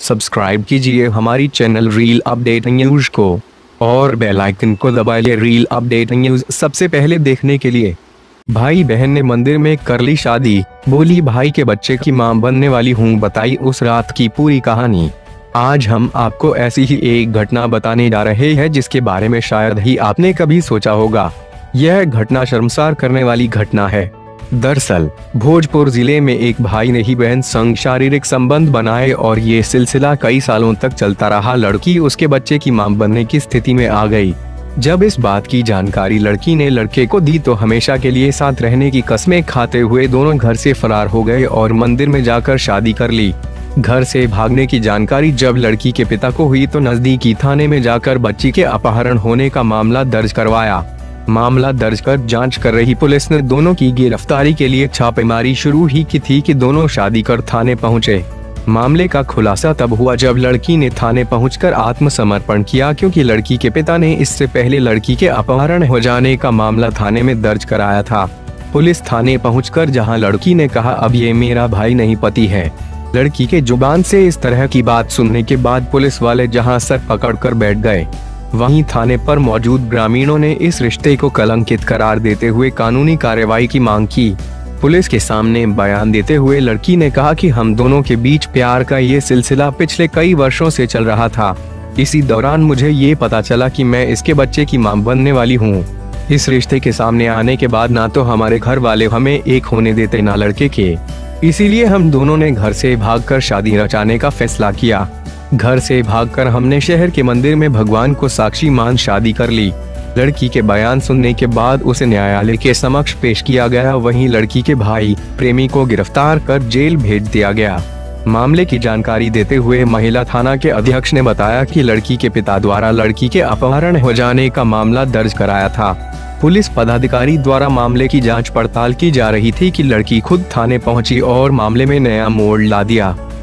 Subscribe कीजिए हमारी channel reel update news को और बेल आइकन को दबाइए रील अपडेट न्यूज सबसे पहले देखने के लिए। भाई बहन ने मंदिर में कर ली शादी, बोली भाई के बच्चे की मां बनने वाली हूं, बताई उस रात की पूरी कहानी। आज हम आपको ऐसी ही एक घटना बताने जा रहे हैं जिसके बारे में शायद ही आपने कभी सोचा होगा। यह घटना शर्मसार करने वाली घटना है। दरअसल भोजपुर जिले में एक भाई ने ही बहन संग शारीरिक संबंध बनाए और ये सिलसिला कई सालों तक चलता रहा। लड़की उसके बच्चे की मां बनने की स्थिति में आ गई। जब इस बात की जानकारी लड़की ने लड़के को दी तो हमेशा के लिए साथ रहने की कस्में खाते हुए दोनों घर से फरार हो गए और मंदिर में जाकर शादी कर ली। घर से भागने की जानकारी जब लड़की के पिता को हुई तो नजदीकी थाने में जाकर बच्ची के अपहरण होने का मामला दर्ज करवाया। मामला दर्ज कर जांच कर रही पुलिस ने दोनों की गिरफ्तारी के लिए छापेमारी शुरू ही की थी कि दोनों शादी कर थाने पहुंचे। मामले का खुलासा तब हुआ जब लड़की ने थाने पहुंचकर आत्मसमर्पण किया, क्योंकि लड़की के पिता ने इससे पहले लड़की के अपहरण हो जाने का मामला थाने में दर्ज कराया था। पुलिस थाने पहुंचकर जहां लड़की ने कहा अब ये मेरा भाई नहीं पति है। लड़की के जुबान से इस तरह की बात सुनने के बाद पुलिस वाले जहां सर पकड़कर बैठ गए, वहीं थाने पर मौजूद ग्रामीणों ने इस रिश्ते को कलंकित करार देते हुए कानूनी कार्रवाई की मांग की। पुलिस के सामने बयान देते हुए लड़की ने कहा कि हम दोनों के बीच प्यार का ये सिलसिला पिछले कई वर्षों से चल रहा था। इसी दौरान मुझे ये पता चला कि मैं इसके बच्चे की मां बनने वाली हूँ। इस रिश्ते के सामने आने के बाद ना तो हमारे घर वाले हमें एक होने देते ना लड़के के, इसीलिए हम दोनों ने घर से भागकर शादी रचाने का फैसला किया। घर से भागकर हमने शहर के मंदिर में भगवान को साक्षी मान शादी कर ली। लड़की के बयान सुनने के बाद उसे न्यायालय के समक्ष पेश किया गया। वहीं लड़की के भाई प्रेमी को गिरफ्तार कर जेल भेज दिया गया। मामले की जानकारी देते हुए महिला थाना के अध्यक्ष ने बताया कि लड़की के पिता द्वारा लड़की के अपहरण हो जाने का मामला दर्ज कराया था। पुलिस पदाधिकारी द्वारा मामले की जांच पड़ताल की जा रही थी कि लड़की खुद थाने पहुंची और मामले में नया मोड़ ला दिया।